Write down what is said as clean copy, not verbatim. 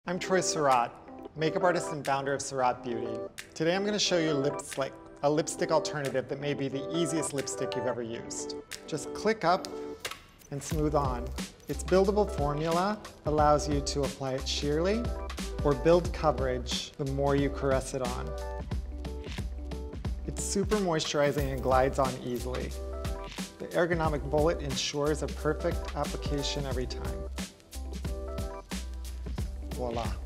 I'm Troy Surratt, makeup artist and founder of Surratt Beauty. Today I'm going to show you Lipslique, a lipstick alternative that may be the easiest lipstick you've ever used. Just click up and smooth on. Its buildable formula allows you to apply it sheerly or build coverage the more you caress it on. It's super moisturizing and glides on easily. The ergonomic bullet ensures a perfect application every time. Voila.